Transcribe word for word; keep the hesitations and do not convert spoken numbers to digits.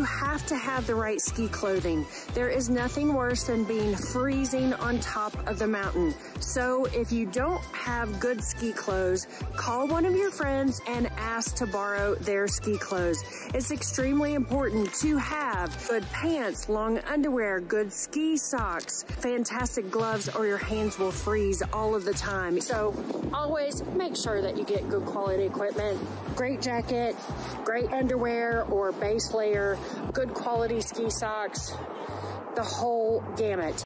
you have to have the right ski clothing. There is nothing worse than being freezing on top of the mountain. So if you don't have good ski clothes, call one of your friends and ask to borrow their ski clothes. It's extremely important to have good pants, long underwear, good ski socks, fantastic gloves, or your hands will freeze all of the time. So always make sure that you get good quality equipment. Great jacket, great underwear or base layer, good quality ski socks, the whole gamut.